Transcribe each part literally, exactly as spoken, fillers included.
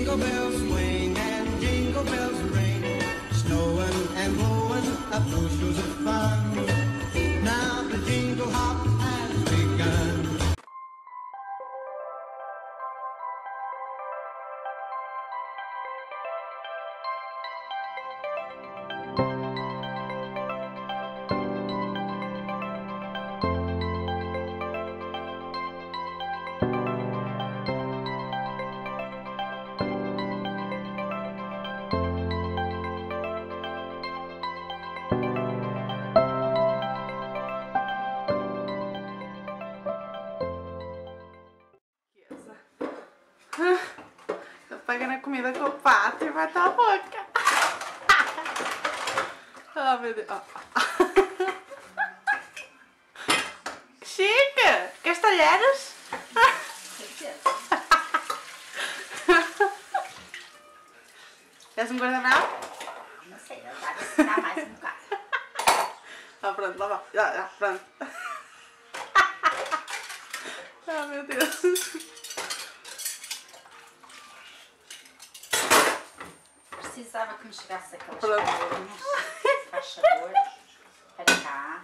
Jingle bells swing and jingle bells ring, snowing and blowing up bushels of fun. Now the jingle hop has begun. Pegando a comida com o pato e vai estar a boca. Oh, meu Deus. Oh. Chique! Queres talheres? Queres um guardanapo? Não sei, eu vou precisar mais um bocado. Ah, pronto, lá vai. Já, já, pronto. Oh, meu Deus. Precisava que me chegasse aquelas Pronto. panelinhas. Faz sabor. Para cá.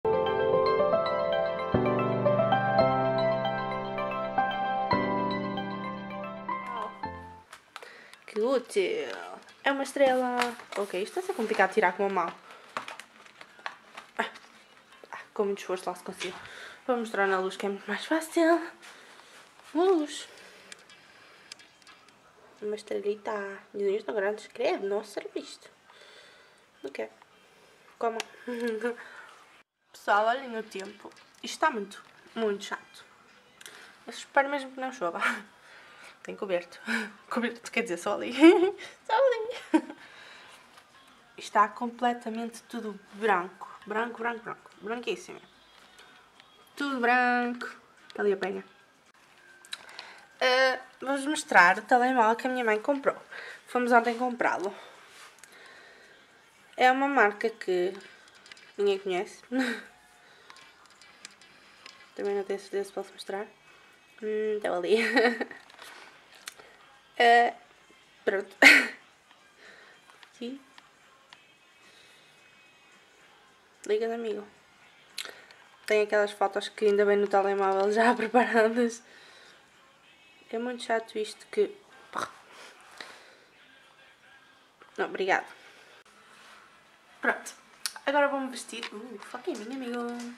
Que útil. É uma estrela. Ok, isto vai ser complicado de tirar com a mão. Ah, com muito esforço lá se consigo. Vou mostrar na luz que é muito mais fácil. Luz. Uma estrelita. Desenhos tão grandes. Credo, não serve isto. Não quero. Como? Pessoal, olhem o tempo. Isto está muito, muito chato. Eu espero mesmo que não chova. Tem coberto. Coberto, quer dizer, só ali. Só ali. Está completamente tudo branco. Branco, branco, branco. Branquíssimo. Tudo branco. Está ali a penha. Uh, Vou-vos mostrar o telemóvel que a minha mãe comprou. Fomos ontem comprá-lo. É uma marca que ninguém conhece. Também não tenho certeza se posso mostrar. Hum, estão ali. uh, pronto. Sim. Liga, amigo. Tem aquelas fotos que ainda bem no telemóvel já preparadas. É muito chato isto que... Não, obrigado. Pronto. Agora vou-me vestir. Uh, fucking minha amigo.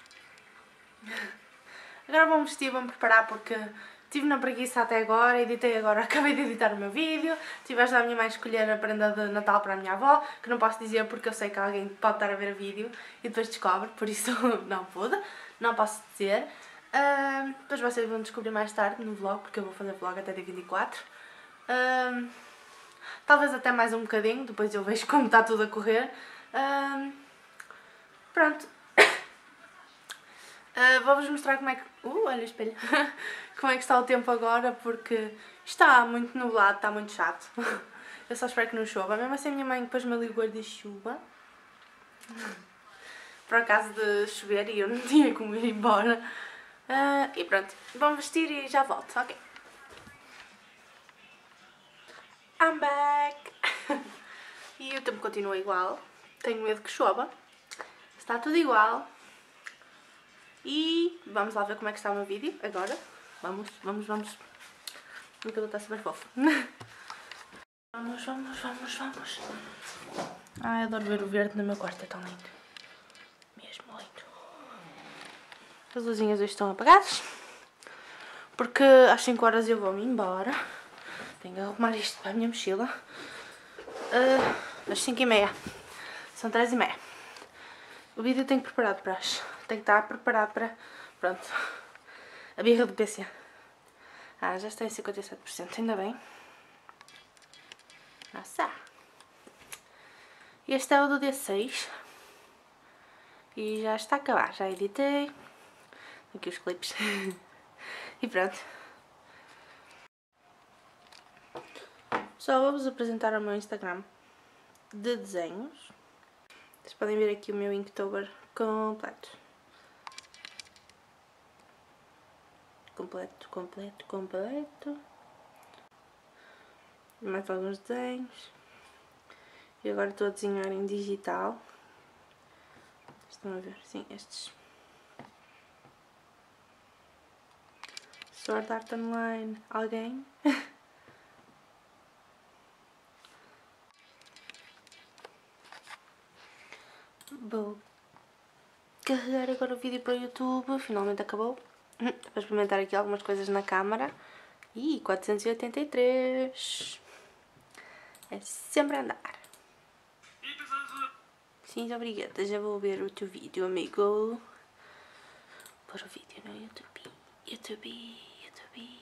Agora vou-me vestir, vou-me preparar porque estive na preguiça até agora, editei agora, acabei de editar o meu vídeo. Estive a ajudar a minha mãe a escolher a prenda de Natal para a minha avó, que não posso dizer porque eu sei que alguém pode estar a ver o vídeo e depois descobre, por isso não pude, não posso dizer. Uh, depois vocês vão descobrir mais tarde no vlog, porque eu vou fazer vlog até dia vinte e quatro. Uh, talvez até mais um bocadinho, depois eu vejo como está tudo a correr. Uh, pronto. Uh, Vou-vos mostrar como é que... Uh, olha o espelho. Como é que está o tempo agora, porque está muito nublado, está muito chato. Eu só espero que não chova. Mesmo assim a minha mãe depois me ligou de chuva. Por acaso de chover e eu não tinha como ir embora. Uh, e pronto, vamos vestir e já volto, ok? I'm back! E o tempo continua igual. Tenho medo que chova. Está tudo igual. E vamos lá ver como é que está o meu vídeo agora. Vamos, vamos, vamos. O cabelo está super fofo. Vamos, vamos, vamos, vamos. Ai, adoro ver o verde no meu quarto, é tão lindo. Mesmo lindo. As luzinhas hoje estão apagadas. Porque às cinco horas eu vou-me embora. Tenho que arrumar isto para a minha mochila. Uh, às cinco e meia. São três e meia. O vídeo tenho preparado para as... Tem que estar preparado para... Pronto. A birra do P C. Ah, já está em cinquenta e sete por cento. Ainda bem. Nossa. Este é o do dia seis. E já está a acabar. Já editei. Aqui os clipes. E pronto. Só vou-vos apresentar o meu Instagram de desenhos. Vocês podem ver aqui o meu Inktober completo. Completo, completo, completo. mais alguns desenhos. E agora estou a desenhar em digital. Estão a ver? Sim, estes. Sword Art Online. Alguém? Vou carregar agora o vídeo para o YouTube. Finalmente acabou. Vou experimentar aqui algumas coisas na câmara. Ih, quatrocentos e oitenta e três. É sempre andar. Sim, obrigada. Já vou ver o teu vídeo, amigo. Pôr o vídeo no YouTube. YouTube, YouTube.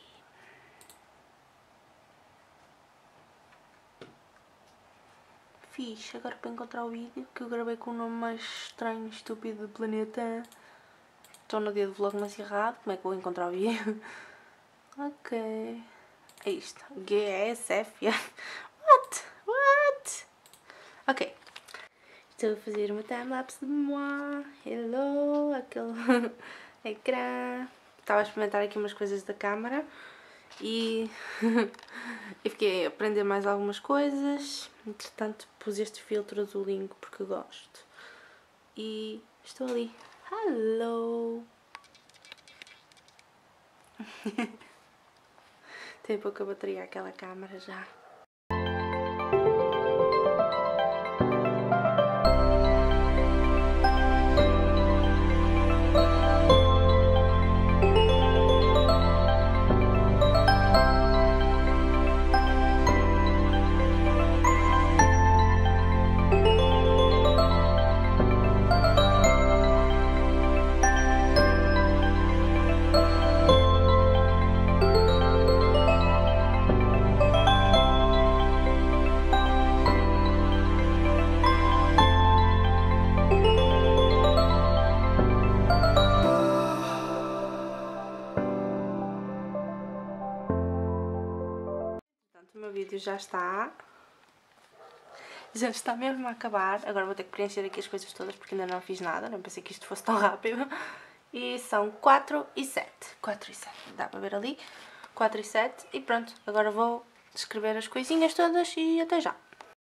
Fixe, agora para encontrar o vídeo que eu gravei com o nome mais estranho e estúpido do planeta. Estou no dia do Vlogmas errado. Como é que vou encontrar o vídeo? Ok. É isto. G S F. What? What? Ok. Estou a fazer uma timelapse de moi. Hello. Aquele ecrã. Estava a experimentar aqui umas coisas da câmara. E eu fiquei a aprender mais algumas coisas. Entretanto pus este filtro azulinho porque gosto. E estou ali. Hello. Tem pouca bateria aquela câmara já. O meu vídeo já está. Já está mesmo a acabar. Agora vou ter que preencher aqui as coisas todas porque ainda não fiz nada. Não pensei que isto fosse tão rápido. E são quatro e sete. quatro e sete. Dá para ver ali. quatro e sete. E pronto. Agora vou escrever as coisinhas todas e até já.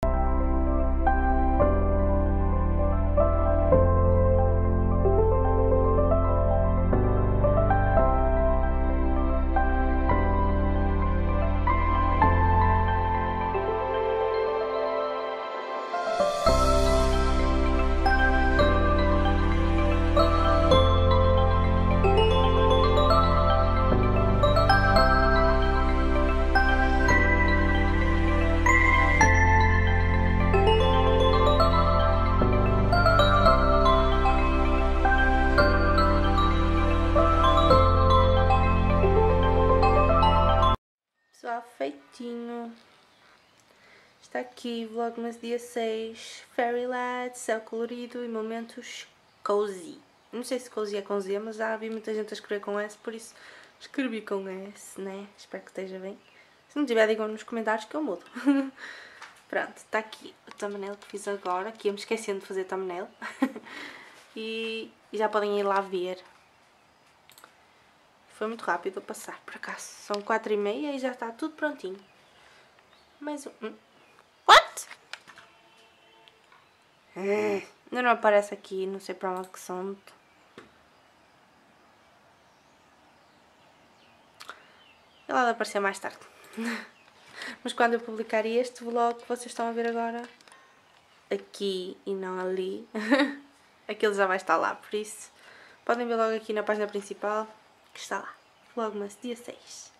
Pessoal, feitinho. Está aqui, Vlogmas dia seis, Fairyland, céu colorido e momentos cozy. Não sei se cozy é com Z, mas já vi muita gente a escrever com S, por isso escrevi com S, né? Espero que esteja bem. Se não tiver, digam nos comentários que eu mudo. Pronto, está aqui o thumbnail que fiz agora, que ia me esquecendo de fazer thumbnail. e, e já podem ir lá ver. Foi muito rápido a passar, por acaso. São quatro e meia e já está tudo prontinho. Mais um... What? Ainda não aparece aqui, não sei para onde que são. Ele há de aparecer mais tarde. Mas quando eu publicar este vlog que vocês estão a ver agora, aqui e não ali, aquele já vai estar lá, por isso podem ver logo aqui na página principal que está lá. Vlogmas dia seis.